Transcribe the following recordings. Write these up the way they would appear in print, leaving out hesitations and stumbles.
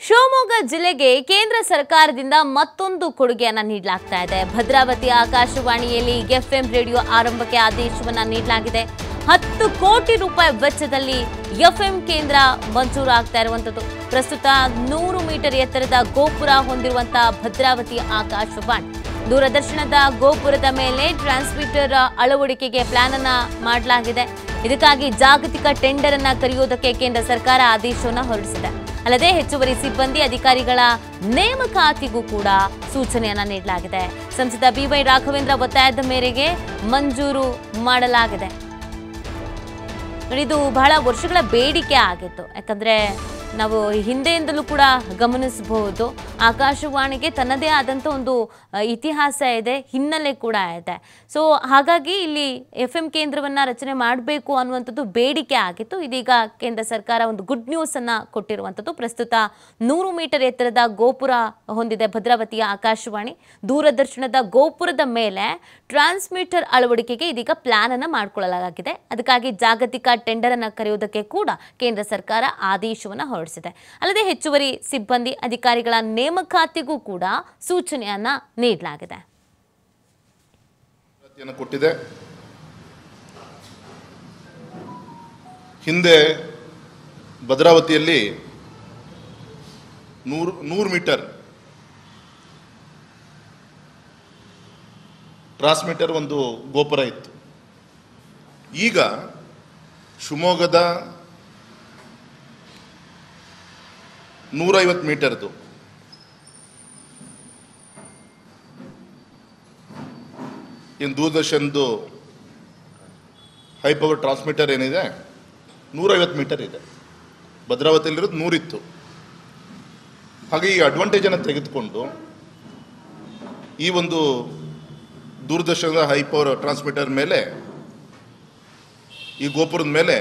ಶಿವಮೊಗ್ಗ ಜಿಲ್ಲೆಗೆ ಕೇಂದ್ರ ಸರ್ಕಾರದಿಂದ ಮತ್ತೊಂದು ಕೊಡುಗೆಯನ್ನು ನೀಡಲಾಗ್ತಾ ಇದೆ. ಭದ್ರಾವತಿ ಆಕಾಶವಾಣಿಯಲ್ಲಿ ಎಫ್ಎಂ ರೇಡಿಯೋ ಆರಂಭಕ್ಕೆ ಆದೇಶವನ್ನು ನೀಡಲಾಗಿದೆ. 10 ಕೋಟಿ ರೂಪಾಯಿ ವೆಚ್ಚದಲ್ಲಿ ಎಫ್ಎಂ ಕೇಂದ್ರ ಮಂಜೂರಾಗ್ತಾ ಇರುವಂತದ್ದು. ಪ್ರಸ್ತುತ 100 ಮೀಟರ್ ಎತ್ತರದ ಗೋಪುರ ಹೊಂದಿರುವಂತಹ ಭದ್ರಾವತಿ ಆಕಾಶವಾಣಿ ದೂರದರ್ಶನದ ಗೋಪುರದ ಮೇಲೆ ಟ್ರಾನ್ಸ್ಮಿಟರ್ ಅಳವಡಿಕೆಗೆ ಪ್ಲಾನ್ ಅನ್ನು ಮಾಡಲಾಗಿದೆ. ಇದಕ್ಕಾಗಿ ಜಾಗತಿಕ ಟೆಂಡರ್ ಅನ್ನು ಕರೆಯುವುದಕ್ಕೆ ಕೇಂದ್ರ ಸರ್ಕಾರ ಆದೇಶವನ್ನು ಹೊರಡಿಸಿದೆ. ಅಲ್ಲದೆ ಹೆಚ್ಚುವರಿ ಸಿಬ್ಬಂದಿ ಅಧಿಕಾರಿಗಳ ನೇಮಕಾತಿಗೂ ಕೂಡ ಸೂಚನೆಯನ್ನ ನೀಡಲಾಗಿದೆ. ಸಂಸದ ಬಿವೈ ರಾಘವೇಂದ್ರ ಒತ್ತಾಯದ ಮೇರೆಗೆ ಮಂಜೂರು ಮಾಡಲಾಗಿದೆ. ಇದು ಬಹಳ ವರ್ಷಗಳ ಬೇಡಿಕೆ ಆಗಿತ್ತು. ಯಾಕಂದ್ರೆ ನಾವು ಹಿಂದೆಯಿಂದಲೂ ಕೂಡ ಗಮನಿಸಬಹುದು, ಆಕಾಶವಾಣಿಗೆ ತನ್ನದೇ ಆದಂಥ ಒಂದು ಇತಿಹಾಸ ಇದೆ, ಹಿನ್ನೆಲೆ ಕೂಡ ಇದೆ. ಸೊ ಹಾಗಾಗಿ ಇಲ್ಲಿ ಎಫ್.ಎಂ ಕೇಂದ್ರವನ್ನು ರಚನೆ ಮಾಡಬೇಕು ಅನ್ನುವಂಥದ್ದು ಬೇಡಿಕೆ ಆಗಿತ್ತು. ಇದೀಗ ಕೇಂದ್ರ ಸರ್ಕಾರ ಒಂದು ಗುಡ್ ನ್ಯೂಸ್ ಅನ್ನು ಕೊಟ್ಟಿರುವಂಥದ್ದು. ಪ್ರಸ್ತುತ 100 ಮೀಟರ್ ಎತ್ತರದ ಗೋಪುರ ಹೊಂದಿದೆ ಭದ್ರಾವತಿಯ ಆಕಾಶವಾಣಿ. ದೂರದರ್ಶನದ ಗೋಪುರದ ಮೇಲೆ ಟ್ರಾನ್ಸ್ಮಿಟರ್ ಅಳವಡಿಕೆಗೆ ಇದೀಗ ಪ್ಲಾನ್ ಅನ್ನು ಮಾಡಿಕೊಳ್ಳಲಾಗಿದೆ. ಅದಕ್ಕಾಗಿ ಜಾಗತಿಕ ಟೆಂಡರ್ ಅನ್ನು ಕರೆಯುವುದಕ್ಕೆ ಕೂಡ ಕೇಂದ್ರ ಸರ್ಕಾರ ಆದೇಶವನ್ನು ಹೊರಡಿಸಿದೆ. ಅಲ್ಲದೆ ಹೆಚ್ಚುವರಿ ಸಿಬ್ಬಂದಿ ಅಧಿಕಾರಿಗಳ ನೇಮಕಾತಿಗೂ ಕೂಡ ಸೂಚನೆಯನ್ನ ನೀಡಲಾಗಿದೆ. ಕೊಟ್ಟಿದೆ. ಹಿಂದೆ ಭದ್ರಾವತಿಯಲ್ಲಿ 100 ಮೀಟರ್ ಟ್ರಾನ್ಸ್ಮಿಟರ್ ಒಂದು ಗೋಪುರ ಇತ್ತು. ಈಗ ಶಿವಮೊಗ್ಗದ 150 ಮೀಟರ್ದು ಏನು ದೂರದರ್ಶನದ್ದು ಹೈ ಪವರ್ ಟ್ರಾನ್ಸ್ಮಿಟರ್ ಏನಿದೆ 150 ಮೀಟರ್ ಇದೆ. ಭದ್ರಾವತಿಯಲ್ಲಿರೋದು 100 ಇತ್ತು. ಹಾಗೆ ಈ ಅಡ್ವಾಂಟೇಜನ್ನು ತೆಗೆದುಕೊಂಡು ಈ ಒಂದು ದೂರದರ್ಶನದ ಹೈ ಪವರ್ ಟ್ರಾನ್ಸ್ಮಿಟರ್ ಮೇಲೆ, ಈ ಗೋಪುರದ ಮೇಲೆ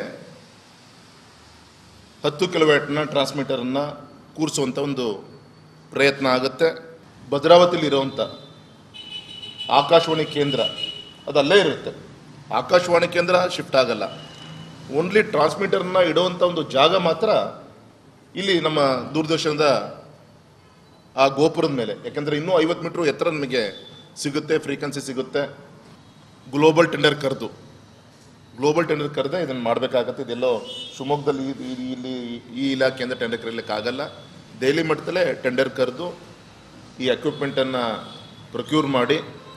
10 ಕಿಲೋವ್ಯಾಟ್ನ ಟ್ರಾನ್ಸ್ಮಿಟರನ್ನು ಕೂರಿಸುವಂಥ ಒಂದು ಪ್ರಯತ್ನ ಆಗುತ್ತೆ. ಭದ್ರಾವತಿಲಿರುವಂಥ ಆಕಾಶವಾಣಿ ಕೇಂದ್ರ ಅದಲ್ಲೇ ಇರುತ್ತೆ. ಆಕಾಶವಾಣಿ ಕೇಂದ್ರ ಶಿಫ್ಟ್ ಆಗಲ್ಲ. ಓನ್ಲಿ ಟ್ರಾನ್ಸ್ಮಿಟರ್ನ ಇಡುವಂಥ ಒಂದು ಜಾಗ ಮಾತ್ರ ಇಲ್ಲಿ ನಮ್ಮ ದೂರದರ್ಶನದ ಆ ಗೋಪುರದ ಮೇಲೆ. ಯಾಕೆಂದರೆ ಇನ್ನೂ 50 ಮೀಟ್ರ್ ಎತ್ತರ ನಮಗೆ ಸಿಗುತ್ತೆ, ಫ್ರೀಕ್ವೆನ್ಸಿ ಸಿಗುತ್ತೆ. ಗ್ಲೋಬಲ್ ಟೆಂಡರ್ ಕರೆದೇ ಇದನ್ನು ಮಾಡಬೇಕಾಗತ್ತೆ. ಇದೆಲ್ಲೋ ಶಿವಮೊಗ್ಗದಲ್ಲಿ ಇಲ್ಲಿ ಈ ಇಲಾಖೆಯಿಂದ ಟೆಂಡರ್ ಕರೀಲಿಕ್ಕಾಗಲ್ಲ. ದೆಹಲಿ ಮಟ್ಟದಲ್ಲೇ ಟೆಂಡರ್ ಕರೆದು ಈ ಎಕ್ವಿಪ್ಮೆಂಟನ್ನು ಪ್ರೊಕ್ಯೂರ್ ಮಾಡಿ